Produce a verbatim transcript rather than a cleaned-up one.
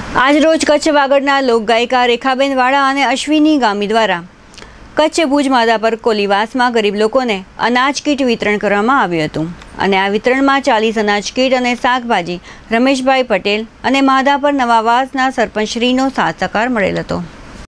આજરોજ કચ્છ વાગડના લોકગાયિકા રેખાબેન વાળા અને અશ્વિની ગામી દ્વારા કચ્છ ભુજ માધાપર કોલીવાસમાં ગરીબ લોકોને અનાજ કીટ વિતરણ કરવામાં આવ્યું હતું અને આ વિતરણમાં ચાલીસ અનાજ કીટ અને શાકભાજી રમેશભાઈ પટેલ અને માધાપર નવાવાસના સરપંચશ્રીનો સાથ સહકાર મળેલ હતો।